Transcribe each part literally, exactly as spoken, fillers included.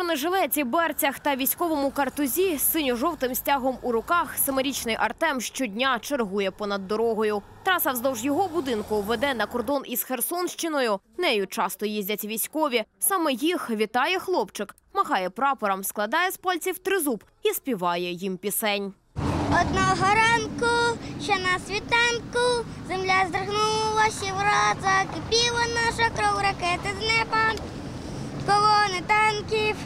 бронежилеті, берцях та військовому картузі з синьо-жовтим стягом у руках семирічний Артем щодня чергує понад дорогою. Траса вздовж його будинку веде на кордон із Херсонщиною. Нею часто їздять військові. Саме їх вітає хлопчик, махає прапором, складає з пальців тризуб і співає їм пісень. Одного ранку, ще на світанку, земля здригнулася і враз закипіла наша кров, ракети з неба, колони танків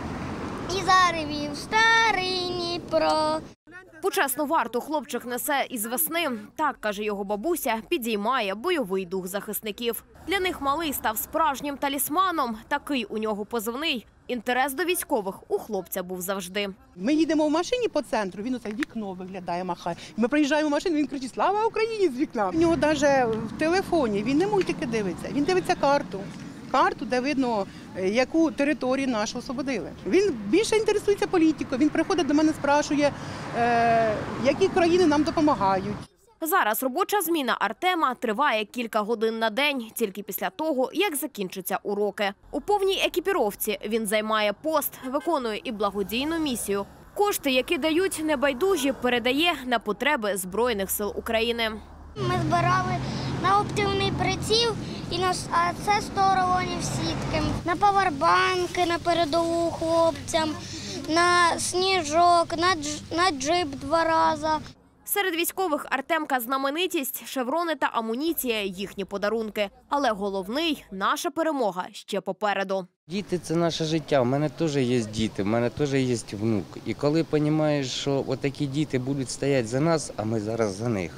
і заревів старий Дніпро. Почесну варту хлопчик несе із весни. Так, каже його бабуся, підіймає бойовий дух захисників. Для них малий став справжнім талісманом. Такий у нього позивний. Інтерес до військових у хлопця був завжди. Ми їдемо в машині по центру, він оце вікно виглядає, махає. Ми приїжджаємо в машину, він кричить «Слава Україні!» з вікна. У нього навіть в телефоні, він не мультики дивиться, він дивиться карту. Карту, де видно, яку територію нашу освободили. Він більше інтересується політикою, він приходить до мене, спрашує, е, які країни нам допомагають. Зараз робоча зміна Артема триває кілька годин на день, тільки після того, як закінчаться уроки. У повній екіпіровці він займає пост, виконує і благодійну місію. Кошти, які дають небайдужі, передає на потреби Збройних сил України. Ми збирали на оптичний приціл, і на, а це сто рулонів сітки, на павербанки, на передову хлопцям, на сніжок, на, дж, на джип два рази. Серед військових Артемка знаменитість, шеврони та амуніція – їхні подарунки. Але головний – наша перемога ще попереду. Діти – це наше життя. У мене теж є діти, у мене теж є внук. І коли розумієш, що отакі діти будуть стояти за нас, а ми зараз за них,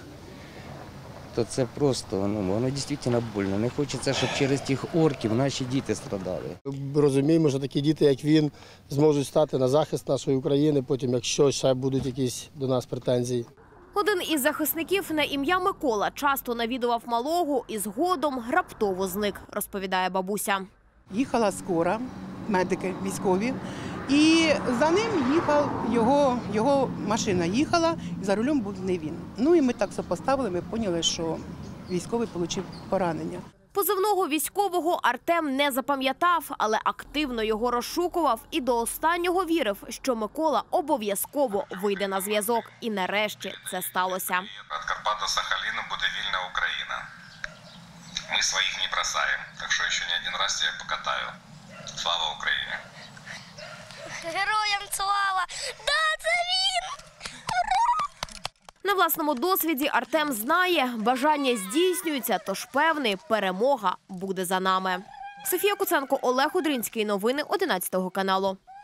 то це просто, ну, воно дійсно больно. Не хочеться, щоб через тих орків наші діти страдали. Розуміємо, що такі діти, як він, зможуть стати на захист нашої України, потім, якщо ще будуть якісь до нас претензії. Один із захисників на ім'я Микола часто навідував малого і згодом раптово зник, розповідає бабуся. Їхала скора, медики військові, і за ним їхав його, його машина їхала, і за рулем був не він. Ну і ми так сопоставили, ми поняли, що військовий отримав поранення. Позивного військового Артем не запам'ятав, але активно його розшукував і до останнього вірив, що Микола обов'язково вийде на зв'язок. І нарешті це сталося. Від Карпат до Сахаліну буде вільна Україна. Ми своїх не бросаємо, так що ще не один раз я покатаю. Слава Україні! Героям слава! Да, це він! На власному досвіді Артем знає, бажання здійснюється, тож певний, перемога буде за нами. Софія Куценко, Олег Удринський. Новини одинадцятого каналу.